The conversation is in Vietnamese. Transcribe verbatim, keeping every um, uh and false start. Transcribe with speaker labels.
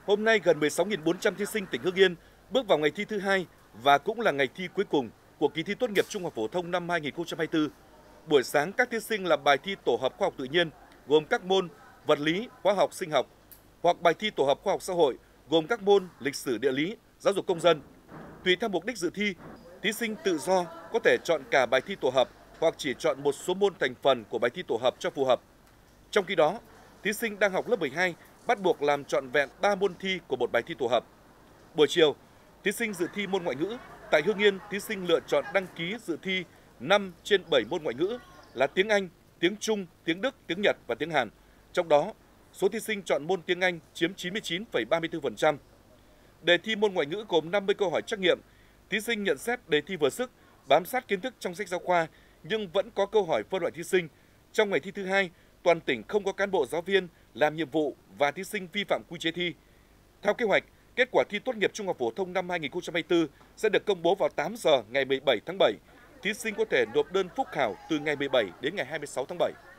Speaker 1: Hôm nay, gần mười sáu nghìn bốn trăm thí sinh tỉnh Hưng Yên bước vào ngày thi thứ hai và cũng là ngày thi cuối cùng của kỳ thi tốt nghiệp trung học phổ thông năm hai nghìn không trăm hai mươi tư. Buổi sáng, các thí sinh làm bài thi tổ hợp khoa học tự nhiên gồm các môn vật lý, hóa học, sinh học, hoặc bài thi tổ hợp khoa học xã hội gồm các môn lịch sử, địa lý, giáo dục công dân. Tùy theo mục đích dự thi, thí sinh tự do có thể chọn cả bài thi tổ hợp hoặc chỉ chọn một số môn thành phần của bài thi tổ hợp cho phù hợp. Trong khi đó, thí sinh đang học lớp mười hai bắt buộc làm trọn vẹn ba môn thi của một bài thi tổ hợp. Buổi chiều, thí sinh dự thi môn ngoại ngữ. Tại Hưng Yên, thí sinh lựa chọn đăng ký dự thi năm trên bảy môn ngoại ngữ là tiếng Anh, tiếng Trung, tiếng Đức, tiếng Nhật và tiếng Hàn. Trong đó, số thí sinh chọn môn tiếng Anh chiếm chín mươi chín phẩy ba mươi tư phần trăm. Đề thi môn ngoại ngữ gồm năm mươi câu hỏi trắc nghiệm. Thí sinh nhận xét đề thi vừa sức, bám sát kiến thức trong sách giáo khoa nhưng vẫn có câu hỏi phân loại thí sinh. Trong ngày thi thứ hai, toàn tỉnh không có cán bộ giáo viên làm nhiệm vụ và thí sinh vi phạm quy chế thi. Theo kế hoạch, kết quả thi tốt nghiệp trung học phổ thông năm hai nghìn không trăm hai mươi tư sẽ được công bố vào tám giờ ngày mười bảy tháng bảy. Thí sinh có thể nộp đơn phúc khảo từ ngày mười bảy đến ngày hai mươi sáu tháng bảy.